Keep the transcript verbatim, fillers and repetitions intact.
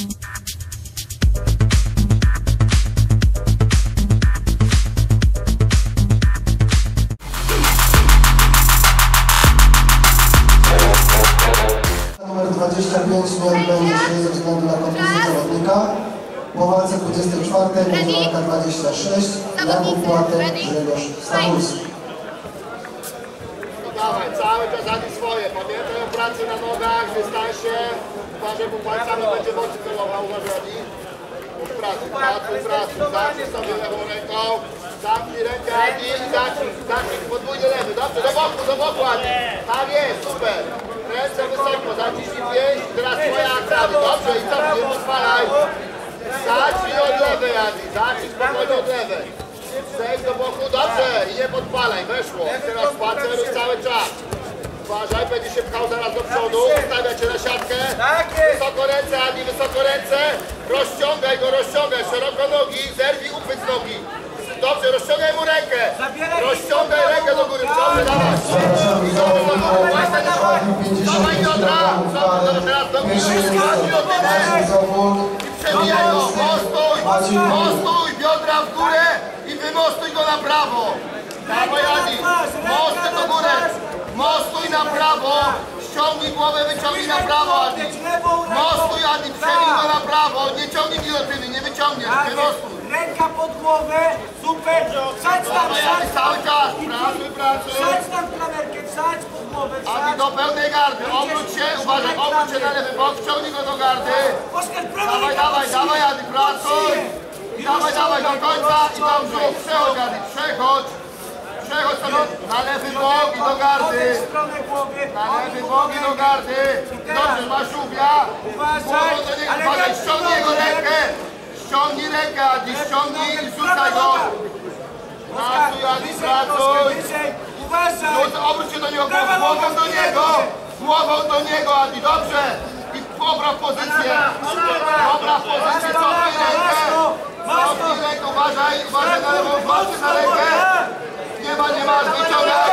dwadzieścia pięć nie odbędzie się ze względu na kontuzję zawodnika. Po walce dwudziestej czwartej będzie walka dwadzieścia sześć, Jakub Płatek, Grzegorz Stachurski. No dawaj, cały czas ani swoje. Pamiętaj o pracy na nogach, dystansie. Uważaj, bo palcami będzie mocno celował, uważaj. Pracy, pracy, pracy. Zacznij sobie lewą ręką. Zamknij rękę Adi i zacznij, zacznij. Podwójny lewy. Dobrze, do boku, do boku Adi. Tak jest, super. Ręce wysoko, zaciśnij pięść. Teraz twoja akcja. Dobrze, i co? Nie pozwalaj. Zacznij od lewej Adi. Zacznij spokojnie od lewej. Zejdź do boku, dobrze. I nie podpalaj, weszło. Teraz spaceruj cały czas. Uważaj, będzie się pchał zaraz do przodu. Ustawia cię na siatkę. Wysoko ręce Adi, wysoko ręce. Rozciągaj go, rozciągaj. Szeroko nogi, zerwij uchwyt z nogi. Dobrze, rozciągaj mu rękę. Rozciągaj rękę do góry. Dobrze, dawaj. Dawaj biodra. Teraz do góry. I przebijaj go. Mostuj, mostuj. Biodra w górę i wymostuj go na prawo. Dawaj Adi. Mostuj do góry. Mostuj na prawo. Ściągnij głowę, wyciągnij na prawo Adi. Mostuj Adi, przebij go na prawo. Nie ciągnij gilotyny, nie wyciągniesz. Wymostuj. Ręka pod głowę, super, wsadź tam, wsadź cały czas, pracuj, pracuj. Wsadź tam klamerkę, wsadź pod głowę, wsadź. Adi do pełnej gardy, obróć się, uważaj, obróć się na lewy bok, wciągnij go do gardy. Dawaj, dawaj, dawaj Adi, pracuj. I dawaj, dawaj do końca i tam brzuch, przechodź Adi, przechodź. Przechodź sobie na lewy bok i do gardy. Na lewy bok i do gardy. Dobrze, masz żółwia. Uważaj, uważaj, ściągnij jego rękę. Ściągnij rękę, Adi, ściągnij i rzucaj go. Pracuj, Adi, pracuj. Obróć się do niego, głową do niego. Głową do niego, Adi, dobrze. I popraw pozycję. Popraw pozycję, cofnij rękę. Cofnij rękę, uważaj, uważaj na lewą, uważaj na rękę. Nie ma, nie ma, wyciągaj.